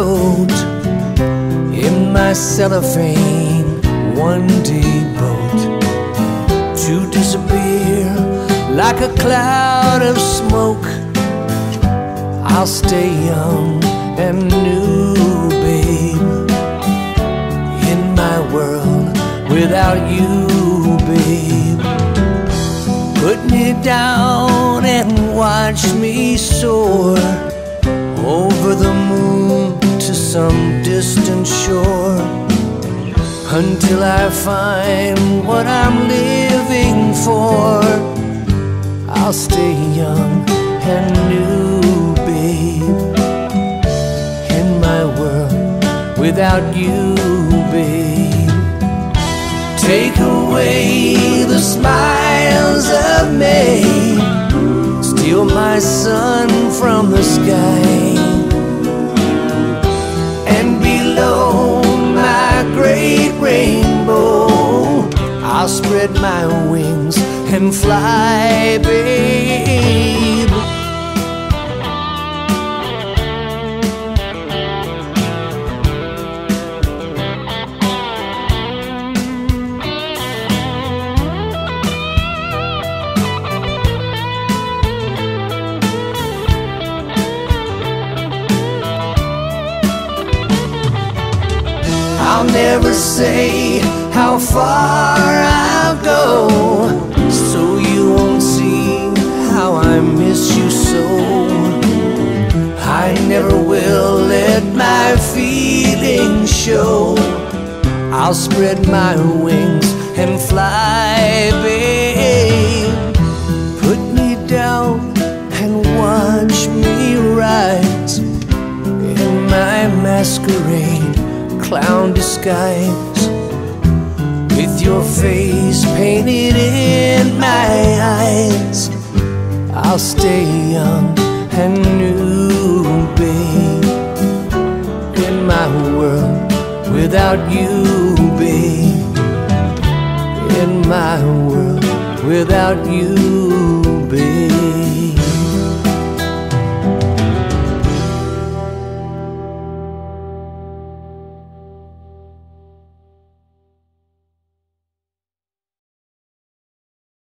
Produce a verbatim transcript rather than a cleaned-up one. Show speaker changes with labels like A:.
A: float in my cellophane one-day boat, to disappear like a cloud of smoke. I'll stay young and new, babe, in my world without you, babe. Put me down and watch me soar over the moon to some distant shore, until I find what I'm living for. I'll stay young and new, babe, in my world without you, babe. Take away the smiles of May, steal my sun from the sky, and below my great rainbow I'll spread my wings and fly, babe. I'll never say how far I'll go, so you won't see how I miss you so. I never will let my feelings show. I'll spread my wings and fly, babe. Put me down and watch me rise in my masquerade clown disguise, with your face painted in my eyes. I'll stay young and new, babe, in my world without you, babe, in my world without you.